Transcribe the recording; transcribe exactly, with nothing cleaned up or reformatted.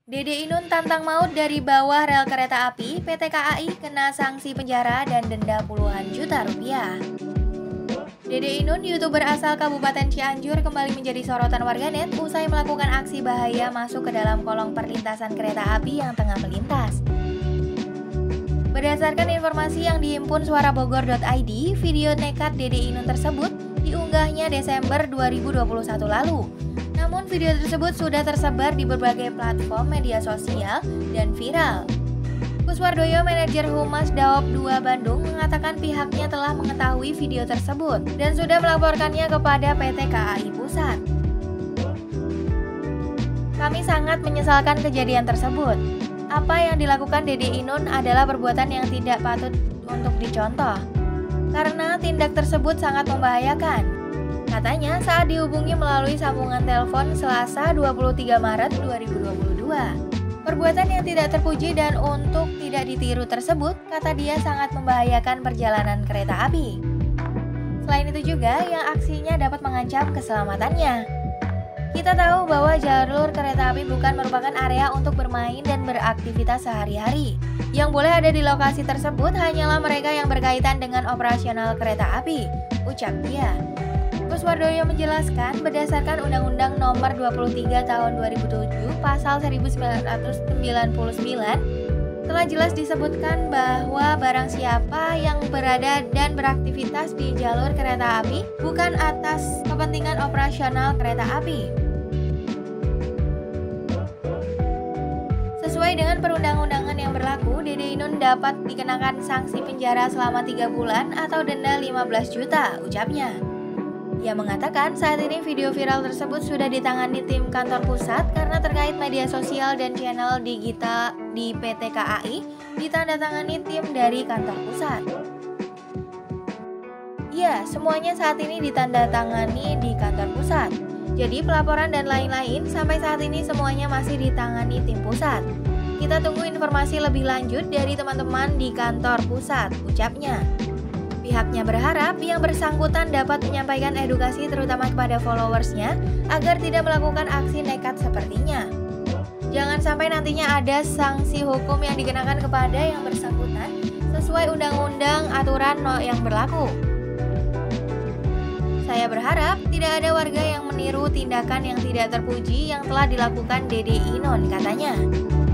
Dede Inun tantang maut dari bawah rel kereta api, P T K A I kena sanksi penjara dan denda puluhan juta rupiah. Dede Inun, YouTuber asal Kabupaten Cianjur, kembali menjadi sorotan warganet usai melakukan aksi bahaya masuk ke dalam kolong perlintasan kereta api yang tengah melintas. Berdasarkan informasi yang dihimpun suara bogor dot i d, video nekat Dede Inun tersebut diunggahnya Desember dua ribu dua puluh satu lalu. Namun video tersebut sudah tersebar di berbagai platform media sosial dan viral. Kuswardoyo, manajer Humas Daop dua Bandung, mengatakan pihaknya telah mengetahui video tersebut dan sudah melaporkannya kepada P T K A I Pusat. Kami sangat menyesalkan kejadian tersebut. Apa yang dilakukan Dede Inun adalah perbuatan yang tidak patut untuk dicontoh, karena tindak tersebut sangat membahayakan. Katanya saat dihubungi melalui sambungan telepon Selasa dua puluh tiga Maret dua ribu dua puluh dua. Perbuatan yang tidak terpuji dan untuk tidak ditiru tersebut, kata dia, sangat membahayakan perjalanan kereta api. Selain itu juga yang aksinya dapat mengancam keselamatannya. Kita tahu bahwa jalur kereta api bukan merupakan area untuk bermain dan beraktivitas sehari-hari. Yang boleh ada di lokasi tersebut hanyalah mereka yang berkaitan dengan operasional kereta api, ucap dia. Kuswardoyo menjelaskan berdasarkan Undang-Undang Nomor dua puluh tiga Tahun dua ribu tujuh Pasal seribu sembilan ratus sembilan puluh sembilan telah jelas disebutkan bahwa barang siapa yang berada dan beraktivitas di jalur kereta api bukan atas kepentingan operasional kereta api. Sesuai dengan perundang-undangan yang berlaku, Dede Inun dapat dikenakan sanksi penjara selama tiga bulan atau denda lima belas juta, ucapnya. Ia mengatakan saat ini video viral tersebut sudah ditangani tim kantor pusat karena terkait media sosial dan channel digital di P T K A I ditandatangani tim dari kantor pusat. Ya, semuanya saat ini ditandatangani di kantor pusat. Jadi pelaporan dan lain-lain sampai saat ini semuanya masih ditangani tim pusat. Kita tunggu informasi lebih lanjut dari teman-teman di kantor pusat, ucapnya. Pihaknya berharap yang bersangkutan dapat menyampaikan edukasi terutama kepada followersnya agar tidak melakukan aksi nekat sepertinya. Jangan sampai nantinya ada sanksi hukum yang dikenakan kepada yang bersangkutan sesuai undang-undang aturan yang berlaku. Saya berharap tidak ada warga yang meniru tindakan yang tidak terpuji yang telah dilakukan Dede Inun, katanya.